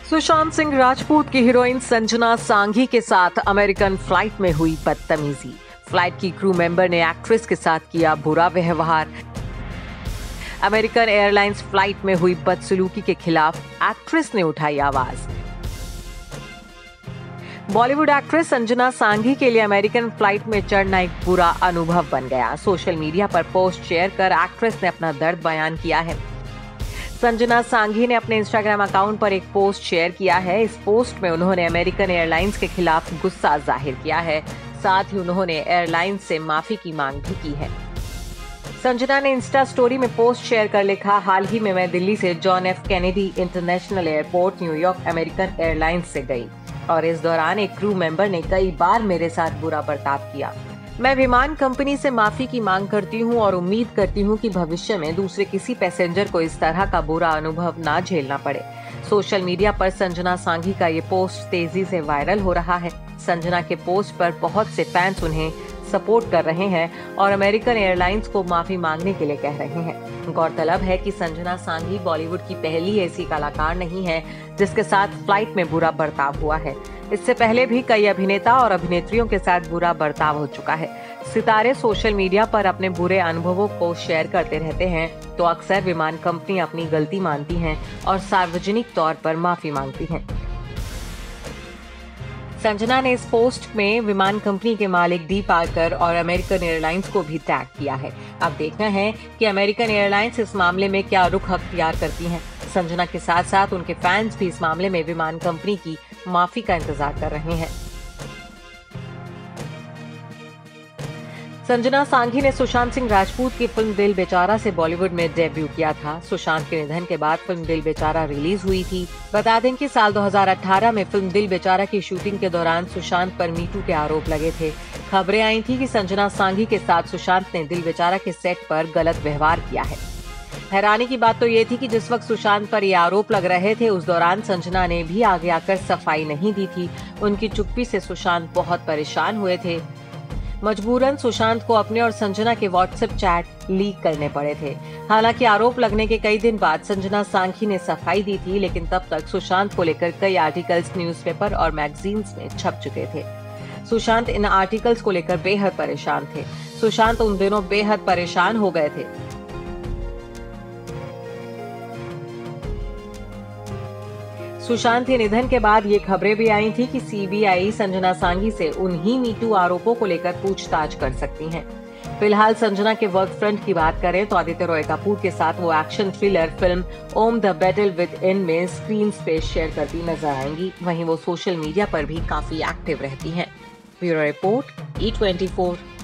सुशांत सिंह राजपूत की हीरोइन संजना सांघी के साथ अमेरिकन फ्लाइट में हुई बदतमीजी। फ्लाइट की क्रू मेंबर ने एक्ट्रेस के साथ किया बुरा व्यवहार। अमेरिकन एयरलाइंस फ्लाइट में हुई बदसलूकी के खिलाफ एक्ट्रेस ने उठाई आवाज। बॉलीवुड एक्ट्रेस संजना सांघी के लिए अमेरिकन फ्लाइट में चढ़ना एक बुरा अनुभव बन गया। सोशल मीडिया पर पोस्ट शेयर कर एक्ट्रेस ने अपना दर्द बयान किया है। संजना सांघी ने अपने इंस्टाग्राम अकाउंट पर एक पोस्ट शेयर किया है। इस पोस्ट में उन्होंने अमेरिकन एयरलाइंस के खिलाफ गुस्सा जाहिर किया है। साथ ही उन्होंने एयरलाइंस से माफी की मांग भी की है। संजना ने इंस्टा स्टोरी में पोस्ट शेयर कर लिखा, हाल ही में मैं दिल्ली से John F Kennedy International Airport New York American Airlines से गई और इस दौरान एक क्रू मेंबर ने कई बार मेरे साथ बुरा बर्ताव किया। मैं विमान कंपनी से माफी की मांग करती हूं और उम्मीद करती हूं कि भविष्य में दूसरे किसी पैसेंजर को इस तरह का बुरा अनुभव ना झेलना पड़े। सोशल मीडिया पर संजना सांघी का ये पोस्ट तेजी से वायरल हो रहा है। संजना के पोस्ट पर बहुत से फैंस उन्हें सपोर्ट कर रहे हैं और अमेरिकन एयरलाइंस को माफी मांगने के लिए कह रहे हैं। गौरतलब है कि संजना सांघी बॉलीवुड की पहली ऐसी कलाकार नहीं है जिसके साथ फ्लाइट में बुरा बर्ताव हुआ है। इससे पहले भी कई अभिनेता और अभिनेत्रियों के साथ बुरा बर्ताव हो चुका है। सितारे सोशल मीडिया पर अपने बुरे अनुभवों को शेयर करते रहते हैं तो अक्सर विमान कंपनी अपनी गलती मानती हैं और सार्वजनिक तौर पर माफी मांगती हैं। संजना ने इस पोस्ट में विमान कंपनी के मालिक डी पार्कर और अमेरिकन एयरलाइंस को भी टैग किया है। अब देखना है कि अमेरिकन एयरलाइंस इस मामले में क्या रुख अख्तियार करती है। संजना के साथ साथ उनके फैंस भी इस मामले में विमान कंपनी की माफी का इंतजार कर रहे हैं। संजना सांघी ने सुशांत सिंह राजपूत की फिल्म दिल बेचारा से बॉलीवुड में डेब्यू किया था। सुशांत के निधन के बाद फिल्म दिल बेचारा रिलीज हुई थी। बता दें कि साल 2018 में फिल्म दिल बेचारा की शूटिंग के दौरान सुशांत पर मीटू के आरोप लगे थे। खबरें आई थी कि संजना सांघी के साथ सुशांत ने दिल बेचारा के सेट पर गलत व्यवहार किया है। हैरानी की बात तो ये थी कि जिस वक्त सुशांत पर ये आरोप लग रहे थे उस दौरान संजना ने भी आगे आकर सफाई नहीं दी थी। उनकी चुप्पी से सुशांत बहुत परेशान हुए थे। मजबूरन सुशांत को अपने और संजना के व्हाट्सएप चैट लीक करने पड़े थे। हालांकि आरोप लगने के कई दिन बाद संजना सांघी ने सफाई दी थी, लेकिन तब तक सुशांत को लेकर कई आर्टिकल्स न्यूज़पेपर और मैगजीन्स में छप चुके थे। सुशांत इन आर्टिकल्स को लेकर बेहद परेशान थे। सुशांत उन दिनों बेहद परेशान हो गए थे। सुशांत के निधन के बाद ये खबरें भी आई थी कि सीबीआई संजना सांघी से उन्हीं मीटू आरोपों को लेकर पूछताछ कर सकती है। फिलहाल संजना के वर्क फ्रंट की बात करें तो आदित्य रॉय कपूर के साथ वो action thriller film Om the battle within में स्क्रीन स्पेस शेयर करती नजर आएंगी। वहीं वो सोशल मीडिया पर भी काफी एक्टिव रहती हैं। Bureau report E24।